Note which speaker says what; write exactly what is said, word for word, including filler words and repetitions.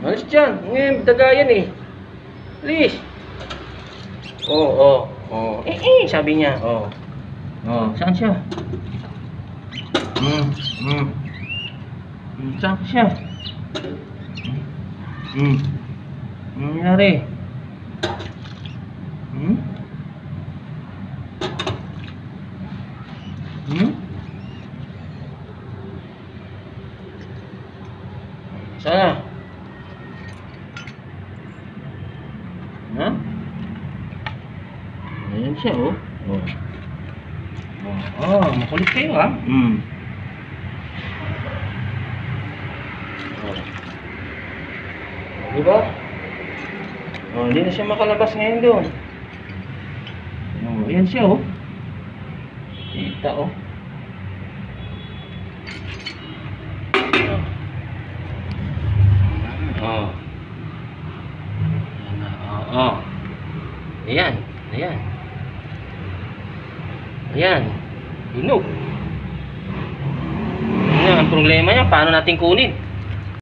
Speaker 1: Alis dyan. Ngayon, daga yan eh. Alis. Oo, oo, oo. Eh, eh, sabi niya. Oo. Oo, saan siya? Hmm, hmm. Hmm, saan siya? Hmm. Ano nangyari? Hmm? Hmm? Sana? Ha? Ayan siya, oh. Oh. Oh, oh, makulit kayo, ha? Hmm. Oh. Diba? Oh, hindi na siya makalabas ngayon doon. Oh, ayan siya, oh. Kita, oh. Oh. Oh. Oh. Ayan, ayan. Ayan. Hinog. Ayan, ang problema niya, paano natin kunin?